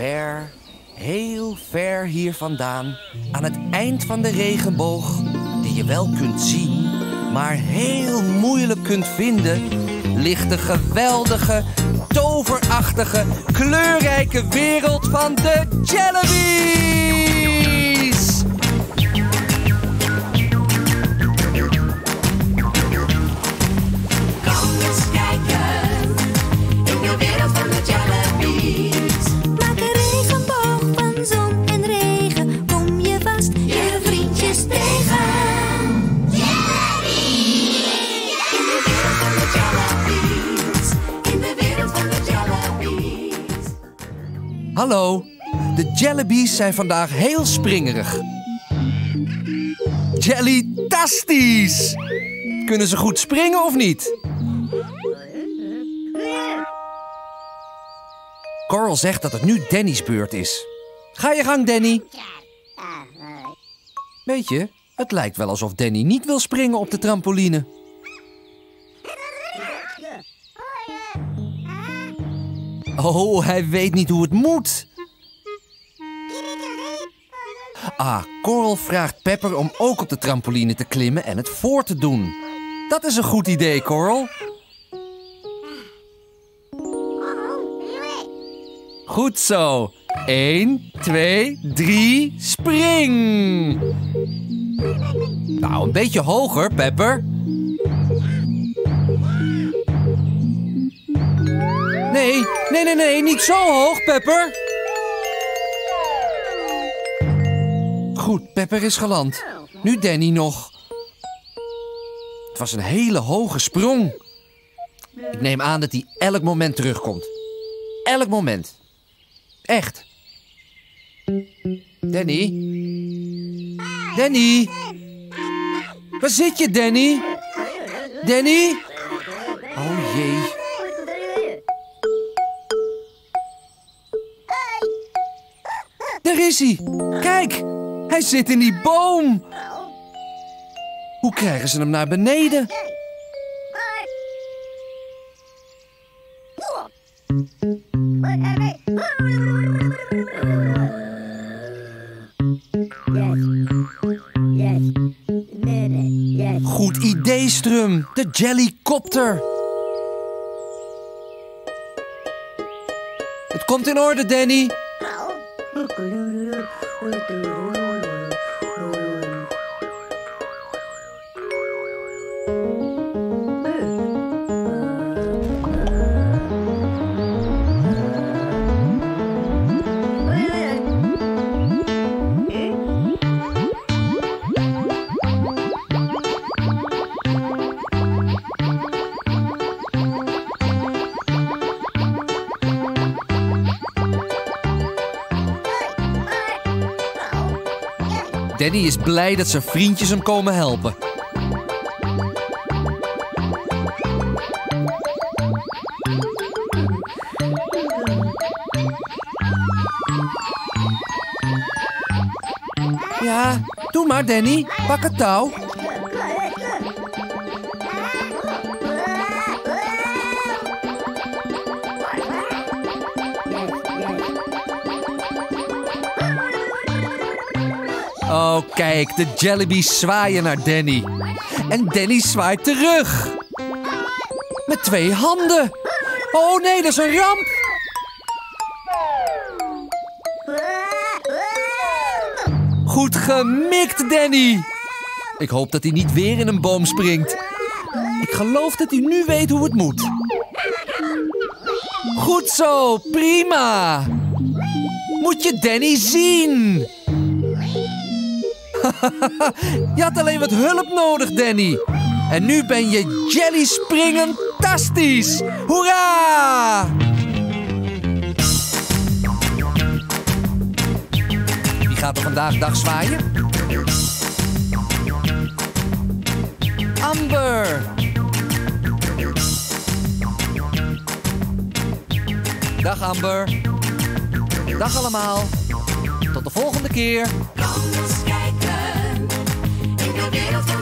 ver, heel ver hier vandaan, aan het eind van de regenboog, die je wel kunt zien, maar heel moeilijk kunt vinden, ligt de geweldige, toverachtige, kleurrijke wereld van de Jellybees! Kom eens kijken in de wereld van de Jellybees. Maak een regenboog van zon en regen. Kom je vast je vriendjes tegen. Jellybees! In de wereld van de Jellybees. Hallo, de Jellybees zijn vandaag heel springerig. Jellytasties! Kunnen ze goed springen of niet? Coral zegt dat het nu Danny's beurt is. Ga je gang, Danny. Weet je, het lijkt wel alsof Danny niet wil springen op de trampoline. Oh, hij weet niet hoe het moet. Coral vraagt Pepper om ook op de trampoline te klimmen en het voor te doen. Dat is een goed idee, Coral. Goed zo. 1, 2, 3, spring! Nou, een beetje hoger, Pepper. Nee, niet zo hoog, Pepper. Goed, Pepper is geland. Nu Danny nog. Het was een hele hoge sprong. Ik neem aan dat hij elk moment terugkomt. Elk moment. Echt. Danny? Danny? Waar zit je, Danny? Danny? Oh jee. Daar is hij. Kijk, hij zit in die boom. Hoe krijgen ze hem naar beneden? Goed idee, Strum. De Jellycopter. Het komt in orde, Danny. Danny is blij dat zijn vriendjes hem komen helpen. Ja, doe maar, Danny. Pak het touw. Oh, kijk, de Jellybees zwaaien naar Danny. En Danny zwaait terug. Met 2 handen. Oh nee, dat is een ramp. Goed gemikt, Danny. Ik hoop dat hij niet weer in een boom springt. Ik geloof dat hij nu weet hoe het moet. Goed zo, prima. Moet je Danny zien. Je had alleen wat hulp nodig, Danny. En nu ben je jelly springen-tastisch. Hoera! Wie gaat er vandaag dag zwaaien? Amber. Dag Amber. Dag allemaal. Tot de volgende keer. Kom eens kijken in de wereld